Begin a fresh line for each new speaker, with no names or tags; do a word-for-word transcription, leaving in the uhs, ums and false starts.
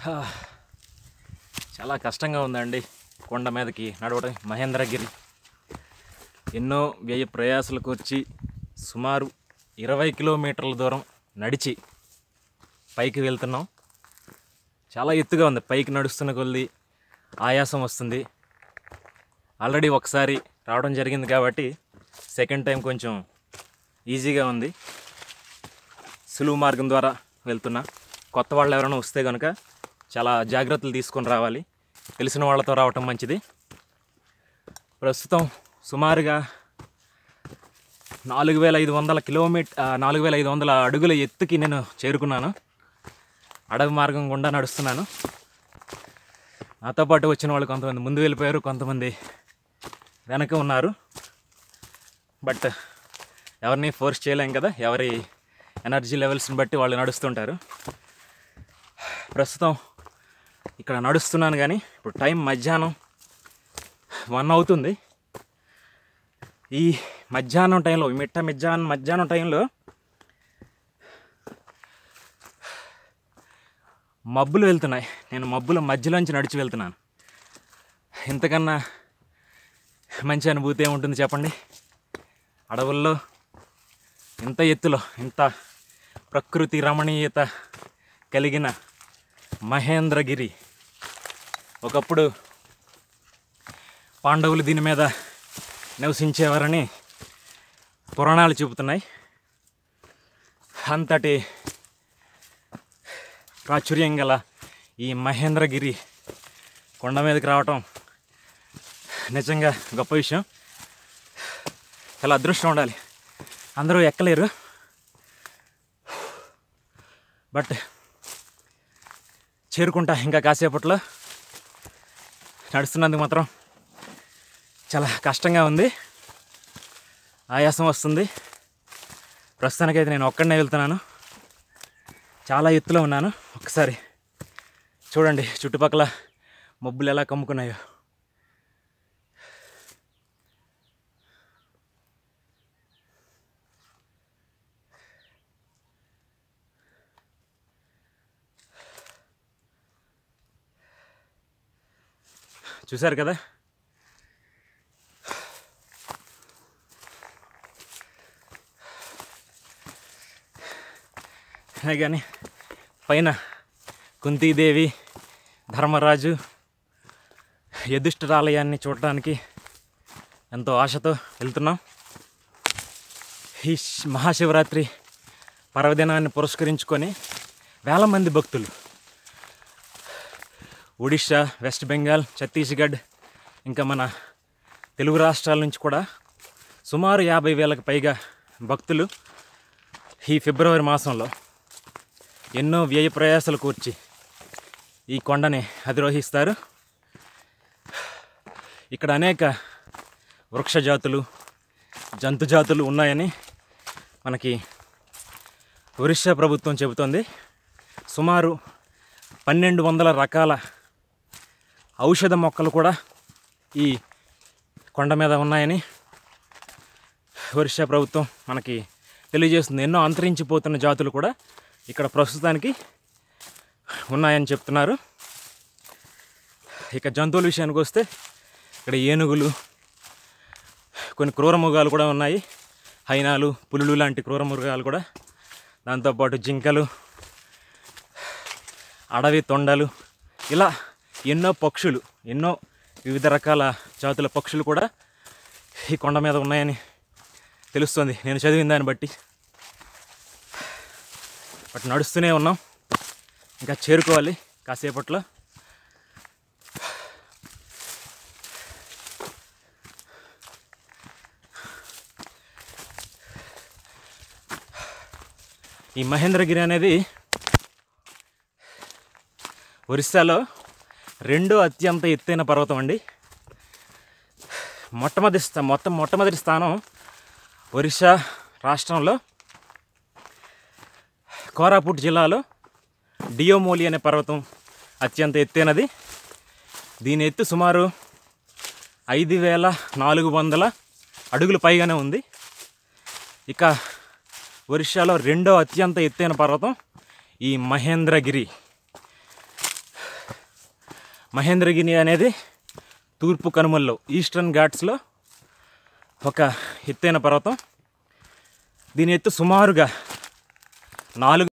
చాలా కష్టంగా ఉందండి కొండ మీదకి నడవడం. మహేంద్రగిరి ఎన్నో వ్యయ ప్రయాసాలకు వచ్చి సుమారు ఇరవై కిలోమీటర్ల దూరం నడిచి పైకి వెళ్తున్నాం. చాలా ఎత్తుగా ఉంది. పైకి నడుస్తున్న కొద్ది ఆయాసం వస్తుంది. ఆల్రెడీ ఒకసారి రావడం జరిగింది కాబట్టి సెకండ్ టైం కొంచెం ఈజీగా ఉంది. సులువు మార్గం ద్వారా వెళ్తున్నా. కొత్త వాళ్ళు ఎవరైనా వస్తే కనుక చాలా జాగ్రత్తలు తీసుకొని రావాలి. తెలిసిన వాళ్ళతో రావటం మంచిది. ప్రస్తుతం సుమారుగా నాలుగు వేల ఐదు వందల కిలోమీటర్ నాలుగు వేల ఐదు వందల అడుగుల ఎత్తుకి నేను చేరుకున్నాను. అడవి మార్గం గుండా నడుస్తున్నాను. నాతో పాటు వచ్చిన వాళ్ళు కొంతమంది ముందు వెళ్ళిపోయారు, కొంతమంది వెనక ఉన్నారు. బట్ ఎవరిని ఫోర్స్ చేయలేం కదా, ఎవరి ఎనర్జీ లెవెల్స్ని బట్టి వాళ్ళు నడుస్తుంటారు. ప్రస్తుతం ఇక్కడ నడుస్తున్నాను కానీ ఇప్పుడు టైం మధ్యాహ్నం వన్ అవుతుంది. ఈ మధ్యాహ్నం టైంలో మిట్ట మధ్యాహ్నం మధ్యాహ్నం టైంలో మబ్బులు వెళ్తున్నాయి. నేను మబ్బుల మధ్యలోంచి నడిచి వెళ్తున్నాను. ఇంతకన్నా మంచి అనుభూతి ఏముంటుంది చెప్పండి? అడవుల్లో ఇంత ఎత్తులో ఇంత ప్రకృతి రమణీయత కలిగిన మహేంద్రగిరి. ఒకప్పుడు పాండవులు దీని మీద నివసించేవారని పురాణాలు చెబుతున్నాయి. అంతటి ప్రాచుర్యం గల ఈ మహేంద్రగిరి కొండ మీదకి రావటం నిజంగా గొప్ప విషయం. చాలా అదృష్టం ఉండాలి. అందరూ ఎక్కలేరు. బట్ చేరుకుంటా ఇంకా కాసేపట్లో. నడుస్తున్నందుకు మాత్రం చాలా కష్టంగా ఉంది, ఆయాసం వస్తుంది. ప్రస్తుతానికైతే నేను ఒక్కడనే వెళ్తున్నాను. చాలా ఎత్తులో ఉన్నాను. ఒకసారి చూడండి చుట్టుపక్కల మబ్బులు ఎలా కమ్ముకున్నాయో. చూశారు కదా? కానీ పైన కుంతీదేవి, ధర్మరాజు, యుధిష్ఠిరాలయాన్ని చూడటానికి ఎంతో ఆశతో వెళ్తున్నాం. ఈ మహాశివరాత్రి పర్వదినాన్ని పురస్కరించుకొని వేల మంది భక్తులు ఒడిషా, వెస్ట్ బెంగాల్, ఛత్తీస్గఢ్ ఇంకా మన తెలుగు రాష్ట్రాల నుంచి కూడా సుమారు యాభై వేలకు పైగా భక్తులు ఈ ఫిబ్రవరి మాసంలో ఎన్నో వ్యయ ప్రయాసాలు కూర్చి ఈ కొండని అధిరోహిస్తారు. ఇక్కడ అనేక వృక్ష జాతులు, జంతు జాతులు ఉన్నాయని మనకి ఒరిస్సా ప్రభుత్వం చెబుతోంది. సుమారు పన్నెండు వందల రకాల ఔషధ మొక్కలు కూడా ఈ కొండ మీద ఉన్నాయని ఒరిస్సా ప్రభుత్వం మనకి తెలియజేస్తుంది. ఎన్నో అంతరించిపోతున్న జాతులు కూడా ఇక్కడ ప్రస్తుతానికి ఉన్నాయని చెప్తున్నారు. ఇక జంతువుల విషయానికి వస్తే ఇక్కడ ఏనుగులు, కొన్ని క్రూర మృగాలు కూడా ఉన్నాయి. హైనాలు, పులులు లాంటి క్రూర మృగాలు కూడా, దాంతోపాటు జింకలు, అడవి తొండలు, ఇలా ఎన్నో పక్షులు, ఎన్నో వివిధ రకాల జాతుల పక్షులు కూడా ఈ కొండ మీద ఉన్నాయని తెలుస్తుంది నేను చదివిన దాన్ని బట్టి. బట్ నడుస్తూనే ఉన్నాం, ఇంకా చేరుకోవాలి కాసేపట్లో. ఈ మహేంద్రగిరి అనేది ఒరిస్సాలో రెండో అత్యంత ఎత్తైన పర్వతం అండి. మొట్టమొదటి స్థా మొత్తం మొట్టమొదటి స్థానం ఒరిస్సా రాష్ట్రంలో కోరాపుట్ జిల్లాలో డియోమోలి అనే పర్వతం అత్యంత ఎత్తైనది. దీని ఎత్తు సుమారు ఐదు వేల నాలుగు వందల అడుగులు పైగానే ఉంది. ఇక ఒరిస్సాలో రెండో అత్యంత ఎత్తైన పర్వతం ఈ మహేంద్రగిరి. మహేంద్రగిరి అనేది తూర్పు కనుమల్లో ఈస్టర్న్ ఘాట్స్లో ఒక ఎత్తైన పర్వతం. దీని ఎత్తు సుమారుగా నాలుగు